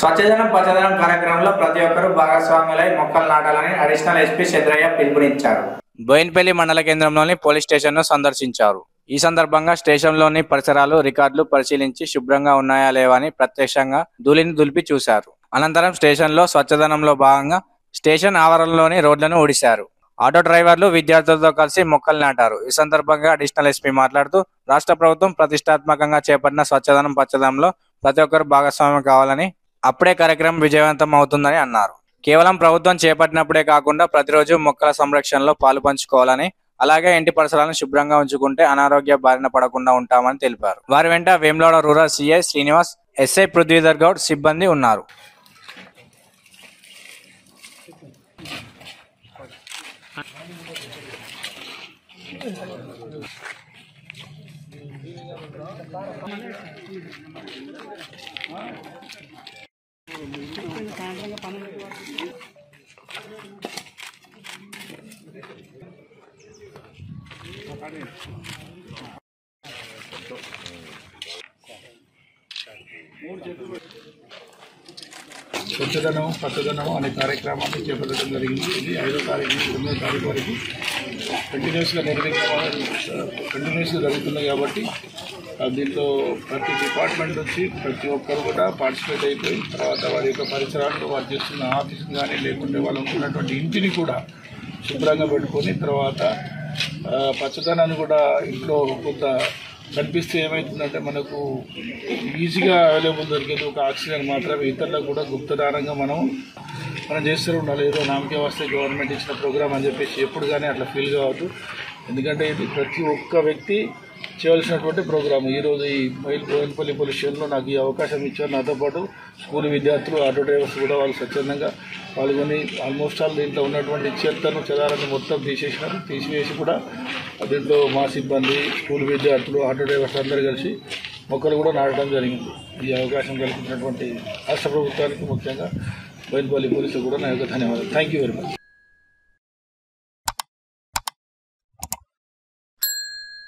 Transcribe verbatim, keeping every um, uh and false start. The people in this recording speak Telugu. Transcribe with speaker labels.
Speaker 1: స్వచ్ఛదనం పచ్చదనం కార్యక్రమంలో ప్రతి ఒక్కరూ భాగస్వాములై మొక్కలు నాటాలని అడిషనల్ ఎస్పీ చంద్రయ్య పిలుపునిచ్చారు. బోయిన్పల్లి మండల కేంద్రంలోని పోలీస్ స్టేషన్ను సందర్శించారు. ఈ సందర్భంగా స్టేషన్లోని పరిసరాలు రికార్డులు పరిశీలించి శుభ్రంగా ఉన్నాయా లేవా అని ప్రత్యక్షంగా ధూళిని దులిపి చూశారు. అనంతరం స్టేషన్లో స్వచ్ఛదనంలో భాగంగా స్టేషన్ ఆవరణలోని రోడ్లను ఊడిశారు. ఆటో డ్రైవర్లు విద్యార్థులతో కలిసి మొక్కలు నాటారు. ఈ సందర్భంగా అడిషనల్ ఎస్పీ మాట్లాడుతూ రాష్ట్ర ప్రభుత్వం ప్రతిష్టాత్మకంగా చేపట్టిన స్వచ్ఛదనం పచ్చదనంలో ప్రతి ఒక్కరు భాగస్వామ్యం కావాలని, అప్పుడే కార్యక్రమం విజయవంతం అవుతుందని అన్నారు. కేవలం ప్రభుత్వం చేపట్టినప్పుడే కాకుండా ప్రతిరోజు మొక్కల సంరక్షణలో పాలు పంచుకోవాలని, అలాగే ఇంటి పరిసరాలను శుభ్రంగా ఉంచుకుంటే అనారోగ్య బారిన పడకుండా ఉంటామని తెలిపారు. వారి వెంట Vemulawada rural CI Srinivas, SI Prithvidhar Goud సిబ్బంది ఉన్నారు.
Speaker 2: స్వచ్ఛదనం పచ్చదనం అనే కార్యక్రమాన్ని చేపట్టడం జరిగింది. ఇది ఐదో తారీఖు తొమ్మిదో తారీఖు వరకు కంటిన్యూస్గా నిర్వహించడం కంటిన్యూస్గా జరుగుతుంది. కాబట్టి దీంట్లో ప్రతి డిపార్ట్మెంట్ నుంచి ప్రతి ఒక్కరు కూడా పార్టిసిపేట్ అయిపోయి తర్వాత వారి యొక్క పరిసరాల్లో వారు చేస్తున్న ఆఫీస్ కానీ లేకుంటే వాళ్ళు ఉంటున్నటువంటి ఇంటిని కూడా శుభ్రంగా పెట్టుకొని తర్వాత పచ్చదనాన్ని కూడా ఇంట్లో కొంత కనిపిస్తే ఏమవుతుందంటే మనకు ఈజీగా అవైలబుల్ దొరికేది ఒక ఆక్సిజన్ మాత్రమే. ఇతరులకు కూడా గుప్తదానంగా మనం మనం చేస్తూ ఉండాలి. ఏదో నామకే వస్తే గవర్నమెంట్ ఇచ్చిన ప్రోగ్రామ్ అని చెప్పేసి ఎప్పుడు కానీ అట్లా ఫీల్ కావద్దు. ఎందుకంటే ఇది ప్రతి ఒక్క వ్యక్తి చేయవలసినటువంటి ప్రోగ్రాము. ఈరోజు ఈ మైల్ బోయిన్పల్లి పోలీస్ స్టేషన్లో నాకు ఈ అవకాశం ఇచ్చారు. నాతో పాటు స్కూల్ విద్యార్థులు, ఆటో డ్రైవర్స్ కూడా వాళ్ళు స్వచ్ఛందంగా పాల్గొని ఆల్మోస్ట్ ఆల్ దీంట్లో ఉన్నటువంటి చెత్తను చెదారాన్ని మొత్తం తీసేసినారు. తీసివేసి కూడా దీంట్లో మా సిబ్బంది, స్కూల్ విద్యార్థులు, ఆటో డ్రైవర్స్ అందరూ కలిసి మొక్కలు కూడా నాటడం జరిగింది. ఈ అవకాశం కల్పించినటువంటి రాష్ట్ర ప్రభుత్వానికి ముఖ్యంగా బోయిన్పల్లి పోలీసులు కూడా నా యొక్క ధన్యవాదాలు. Thank you very much.